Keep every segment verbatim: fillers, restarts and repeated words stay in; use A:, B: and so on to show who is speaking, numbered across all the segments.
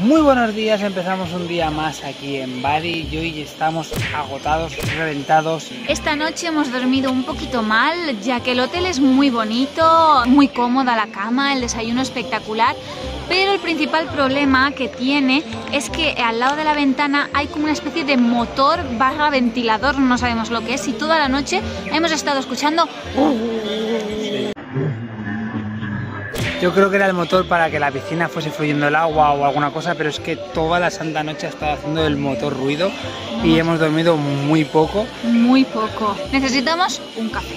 A: Muy buenos días, empezamos un día más aquí en Bali y hoy estamos agotados, reventados.
B: Esta noche hemos dormido un poquito mal, ya que el hotel es muy bonito, muy cómoda la cama, el desayuno espectacular, pero el principal problema que tiene es que al lado de la ventana hay como una especie de motor barra ventilador, no sabemos lo que es, y toda la noche hemos estado escuchando...
A: Sí. Yo creo que era el motor para que la piscina fuese fluyendo el agua o alguna cosa, pero es que toda la santa noche ha estado haciendo el motor ruido y hemos dormido muy poco.
B: Muy poco. Necesitamos un café.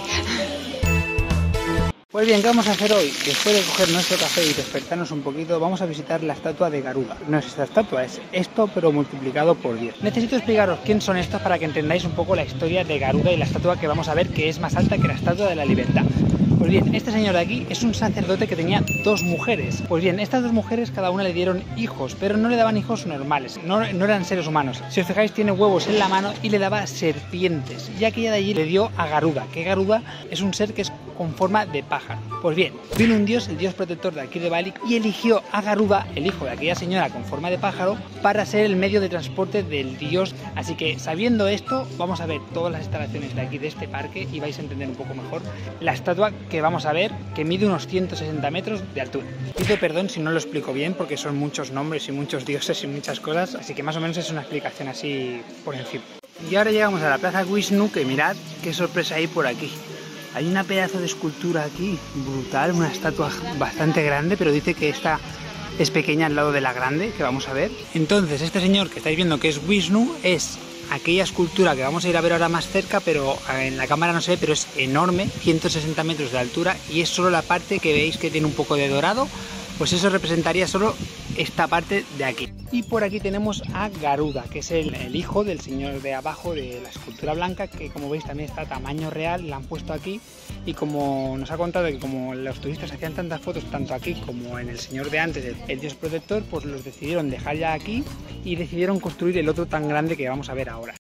A: Pues bien, ¿qué vamos a hacer hoy? Después de coger nuestro café y despertarnos un poquito, vamos a visitar la estatua de Garuda. No es esta estatua, es esto, pero multiplicado por diez. Necesito explicaros quién son estos para que entendáis un poco la historia de Garuda y la estatua que vamos a ver, que es más alta que la estatua de la Libertad. Pues bien, este señor de aquí es un sacerdote que tenía dos mujeres. Pues bien, estas dos mujeres cada una le dieron hijos, pero no le daban hijos normales, no, no eran seres humanos. Si os fijáis, tiene huevos en la mano y le daba serpientes. Y aquella de allí le dio a Garuda, que Garuda es un ser que es con forma de pájaro. Pues bien, vino un dios, el dios protector de aquí de Bali, y eligió a Garuda, el hijo de aquella señora con forma de pájaro, para ser el medio de transporte del dios. Así que, sabiendo esto, vamos a ver todas las instalaciones de aquí de este parque y vais a entender un poco mejor la estatua que vamos a ver, que mide unos ciento sesenta metros de altura. Pido perdón si no lo explico bien, porque son muchos nombres y muchos dioses y muchas cosas, así que más o menos es una explicación así por encima. Y ahora llegamos a la plaza Vishnu, que mirad qué sorpresa hay por aquí. Hay una pedazo de escultura aquí, brutal, una estatua bastante grande, pero dice que esta es pequeña al lado de la grande, que vamos a ver. Entonces, este señor que estáis viendo que es Vishnu, es aquella escultura que vamos a ir a ver ahora más cerca, pero en la cámara no se ve, pero es enorme, ciento sesenta metros de altura, y es solo la parte que veis que tiene un poco de dorado, pues eso representaría solo esta parte de aquí. Y por aquí tenemos a Garuda, que es el, el hijo del señor de abajo de la escultura blanca, que como veis también está a tamaño real, la han puesto aquí, y como nos ha contado que como los turistas hacían tantas fotos tanto aquí como en el señor de antes, el, el dios protector, pues los decidieron dejar ya aquí y decidieron construir el otro tan grande que vamos a ver ahora.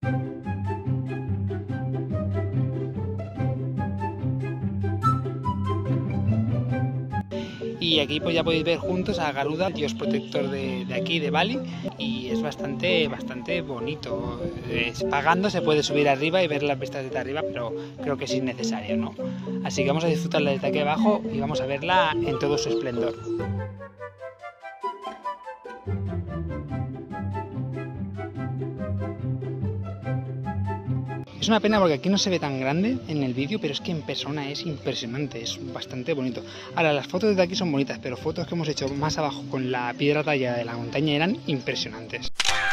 A: Y aquí pues ya podéis ver juntos a Garuda, el dios protector de, de aquí, de Bali, y es bastante, bastante bonito. Es, pagando se puede subir arriba y ver las vistas desde arriba, pero creo que es innecesario, ¿no? Así que vamos a disfrutarla desde aquí abajo y vamos a verla en todo su esplendor. Es una pena porque aquí no se ve tan grande en el vídeo, pero es que en persona es impresionante, es bastante bonito. Ahora, las fotos desde aquí son bonitas, pero fotos que hemos hecho más abajo con la piedra tallada de la montaña eran impresionantes.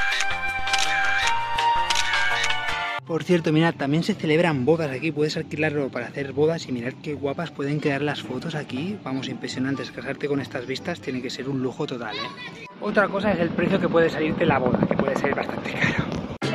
A: Por cierto, mirad, también se celebran bodas aquí, puedes alquilarlo para hacer bodas y mirad qué guapas pueden quedar las fotos aquí. Vamos, impresionantes, casarte con estas vistas tiene que ser un lujo total, ¿eh? Otra cosa es el precio que puede salirte la boda, que puede ser bastante caro.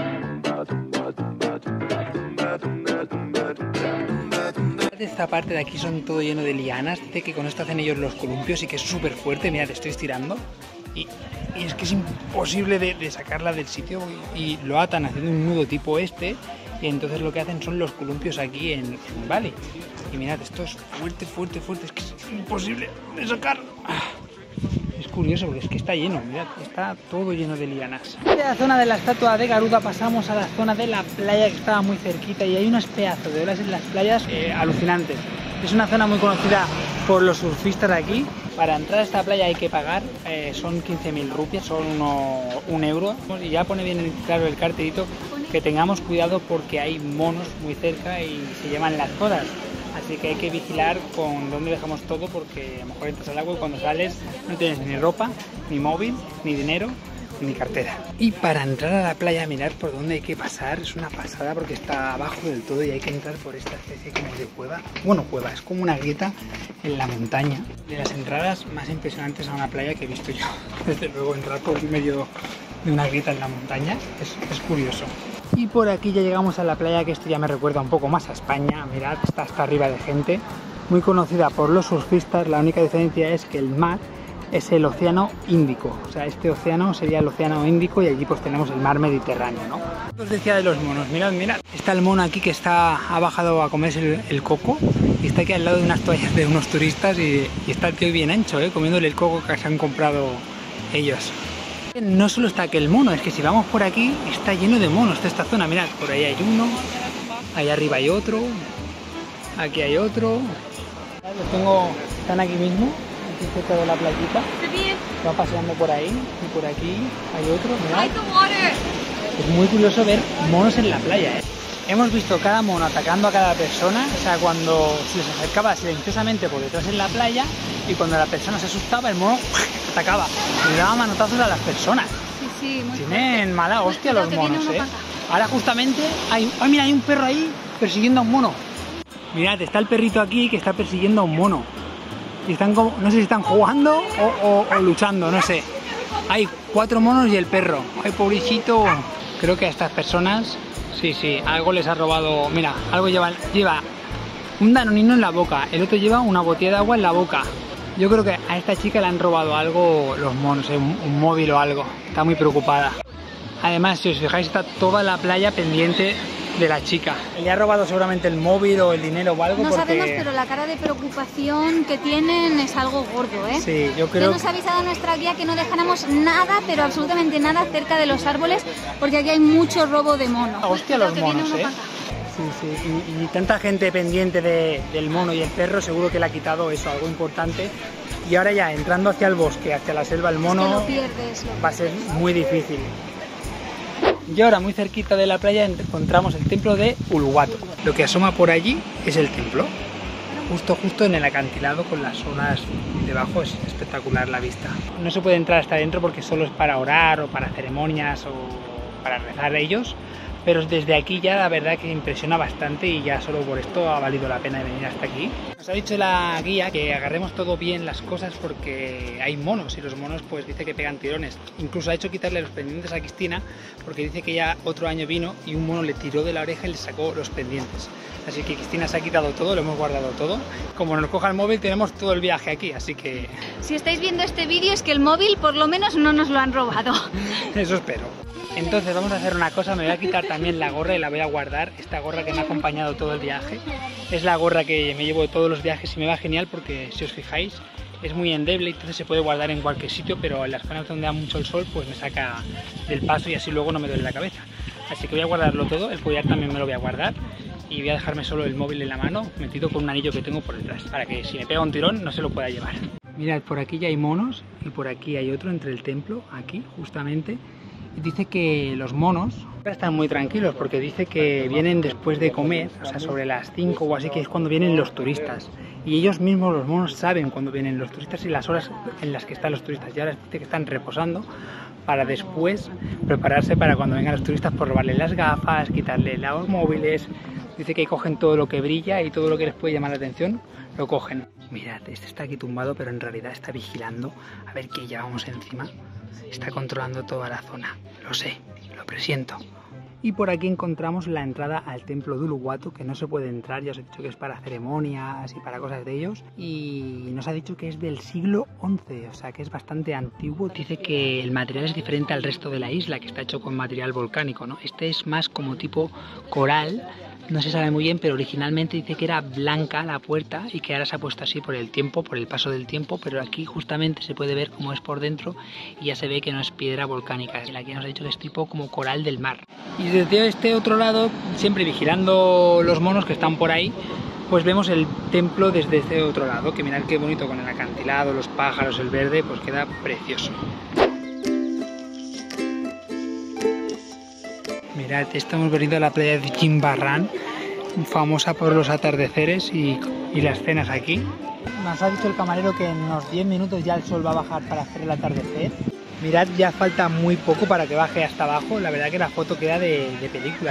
A: Esta parte de aquí son todo lleno de lianas, dice que con esto hacen ellos los columpios y que es súper fuerte, mirad, estoy estirando y, y es que es imposible de, de sacarla del sitio y, y lo atan haciendo un nudo tipo este y entonces lo que hacen son los columpios aquí en, en Bali. Y mirad, esto es fuerte, fuerte, fuerte, es que es imposible de sacar. Es curioso porque es que está lleno, mirad, está todo lleno de lianas. De la zona de la estatua de Garuda pasamos a la zona de la playa que estaba muy cerquita y hay unos pedazos de olas en las playas eh, alucinantes. Es una zona muy conocida por los surfistas de aquí. Para entrar a esta playa hay que pagar, eh, son quince mil rupias, son uno, un euro. Y ya pone bien claro el cartelito que tengamos cuidado porque hay monos muy cerca y se llaman las codas. Así que hay que vigilar con dónde dejamos todo porque a lo mejor entras al agua y cuando sales no tienes ni ropa, ni móvil, ni dinero, ni cartera. Y para entrar a la playa, mirar por dónde hay que pasar, es una pasada porque está abajo del todo y hay que entrar por esta especie como de cueva. Bueno, cueva, es como una grieta en la montaña. De las entradas más impresionantes a una playa que he visto yo. Desde luego entrar por medio de una grieta en la montaña es, es curioso. Y por aquí ya llegamos a la playa, que esto ya me recuerda un poco más a España. Mirad, está hasta arriba de gente, muy conocida por los surfistas. La única diferencia es que el mar es el océano Índico, o sea, este océano sería el océano Índico y allí pues tenemos el mar Mediterráneo, ¿no? Os decía de los monos, mirad, mirad, está el mono aquí que está, ha bajado a comerse el, el coco y está aquí al lado de unas toallas de unos turistas y, y está el tío bien ancho, ¿eh? Comiéndole el coco que se han comprado ellos. No solo está aquel mono, es que si vamos por aquí está lleno de monos toda esta zona. Mirad, por ahí hay uno, ahí arriba hay otro, aquí hay otro. Los tengo, están aquí mismo, aquí cerca de la playita. Va paseando por ahí y por aquí hay otro. Mirad. Es muy curioso ver monos en la playa, ¿eh? Hemos visto cada mono atacando a cada persona, o sea, cuando se les acercaba silenciosamente por detrás en la playa y cuando la persona se asustaba, el mono atacaba y le daba manotazos a las personas.
B: Sí, sí, muy
A: Tienen
B: fuerte.
A: mala hostia los monos, ¿eh?
B: Acá.
A: Ahora justamente hay... ¡Ay, mira! Hay un perro ahí persiguiendo a un mono. Mirad, está el perrito aquí que está persiguiendo a un mono. Y están como... no sé si están jugando o, o, o luchando, no sé. Hay cuatro monos y el perro. ¡Ay, pobrecito! Creo que a estas personas... Sí, sí, algo les ha robado... Mira, algo lleva, lleva un danonino en la boca, el otro lleva una botella de agua en la boca. Yo creo que a esta chica le han robado algo los monos, un, un móvil o algo. Está muy preocupada. Además, si os fijáis, está toda la playa pendiente de la chica. Le ha robado seguramente el móvil o el dinero o algo.
B: No
A: porque...
B: sabemos, pero la cara de preocupación que tienen es algo gordo, ¿eh?
A: Sí, yo creo...
B: Ya nos ha avisado nuestra guía que no dejáramos nada, pero absolutamente nada cerca de los árboles, porque aquí hay mucho robo de mono.
A: Hostia, los monos, ¿eh? Sí, sí, y, y tanta gente pendiente de, del mono y el perro, seguro que le ha quitado eso, algo importante. Y ahora ya, entrando hacia el bosque, hacia la selva, el mono
B: es que lo pierdes, lo
A: va a ser muy difícil. Y ahora, muy cerquita de la playa, encontramos el templo de Uluwatu. Lo que asoma por allí es el templo. Justo, justo en el acantilado con las olas debajo, es espectacular la vista. No se puede entrar hasta adentro porque solo es para orar o para ceremonias o para rezar ellos. Pero desde aquí ya la verdad que impresiona bastante y ya solo por esto ha valido la pena venir hasta aquí. Nos ha dicho la guía que agarremos todo bien las cosas porque hay monos y los monos pues dice que pegan tirones. Incluso ha hecho quitarle los pendientes a Cristina porque dice que ya otro año vino y un mono le tiró de la oreja y le sacó los pendientes. Así que Cristina se ha quitado todo, lo hemos guardado todo. Como nos coja el móvil tenemos todo el viaje aquí, así que...
B: Si estáis viendo este vídeo es que el móvil por lo menos no nos lo han robado.
A: Eso espero. Entonces vamos a hacer una cosa, me voy a quitar también la gorra y la voy a guardar. Esta gorra que me ha acompañado todo el viaje. Es la gorra que me llevo de todos los viajes y me va genial porque si os fijáis es muy endeble, entonces se puede guardar en cualquier sitio, pero en las zonas donde da mucho el sol pues me saca del paso y así luego no me duele la cabeza. Así que voy a guardarlo todo, el collar también me lo voy a guardar y voy a dejarme solo el móvil en la mano metido con un anillo que tengo por detrás para que si me pega un tirón no se lo pueda llevar. Mirad, por aquí ya hay monos y por aquí hay otro entre el templo, aquí justamente. Dice que los monos están muy tranquilos porque dice que vienen después de comer, o sea, sobre las cinco o así, que es cuando vienen los turistas. Y ellos mismos, los monos, saben cuando vienen los turistas y las horas en las que están los turistas. Y ahora dice que están reposando para después prepararse para cuando vengan los turistas por robarle las gafas, quitarle los móviles. Dice que cogen todo lo que brilla y todo lo que les puede llamar la atención, lo cogen. Mirad, este está aquí tumbado, pero en realidad está vigilando a ver qué llevamos encima. Está controlando toda la zona, lo sé, lo presiento. Y por aquí encontramos la entrada al templo de Uluwatu, que no se puede entrar, ya os he dicho que es para ceremonias y para cosas de ellos. Y nos ha dicho que es del siglo once, o sea que es bastante antiguo. Dice que el material es diferente al resto de la isla, que está hecho con material volcánico, ¿no? Este es más como tipo coral. No se sabe muy bien, pero originalmente dice que era blanca la puerta y que ahora se ha puesto así por el tiempo, por el paso del tiempo, pero aquí justamente se puede ver cómo es por dentro y ya se ve que no es piedra volcánica. La guía nos ha dicho que es tipo como coral del mar. Y desde este otro lado, siempre vigilando los monos que están por ahí, pues vemos el templo desde este otro lado, que mirad qué bonito con el acantilado, los pájaros, el verde, pues queda precioso. Mirad, estamos veniendo a la playa de Jimbaran, famosa por los atardeceres y, y las cenas aquí. Nos ha dicho el camarero que en unos diez minutos ya el sol va a bajar para hacer el atardecer. Mirad, ya falta muy poco para que baje hasta abajo, la verdad que la foto queda de, de película.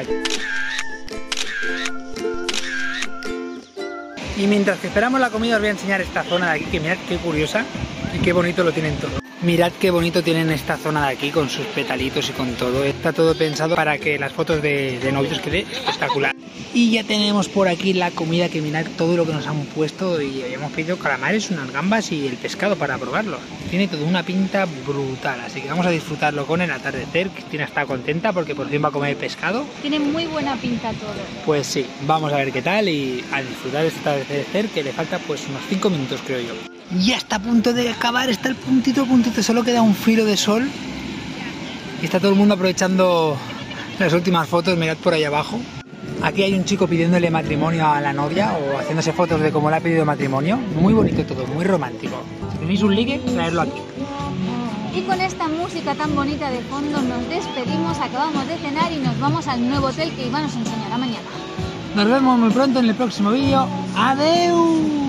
A: Y mientras que esperamos la comida os voy a enseñar esta zona de aquí, que mirad qué curiosa y qué bonito lo tienen todo. Mirad qué bonito tienen esta zona de aquí con sus petalitos y con todo. Está todo pensado para que las fotos de, de novios quede espectacular. Y ya tenemos por aquí la comida, que mirad todo lo que nos han puesto. Y habíamos pedido calamares, unas gambas y el pescado para probarlo. Tiene toda una pinta brutal, así que vamos a disfrutarlo con el atardecer. Cristina está contenta porque por fin va a comer pescado.
B: Tiene muy buena pinta todo.
A: Pues sí, vamos a ver qué tal y a disfrutar de este atardecer, que le falta pues unos cinco minutos creo yo. Ya está a punto de acabar, está el puntito a puntito, solo queda un filo de sol Y está todo el mundo aprovechando las últimas fotos, mirad por ahí abajo. Aquí hay un chico pidiéndole matrimonio a la novia o haciéndose fotos de cómo le ha pedido matrimonio. Muy bonito todo, muy romántico. Si tenéis un ligue, traedlo aquí.
B: Y con esta música tan bonita de fondo nos despedimos, acabamos de cenar y nos vamos al nuevo hotel que Iván nos enseñará mañana.
A: Nos vemos muy pronto en el próximo vídeo. ¡Adeu!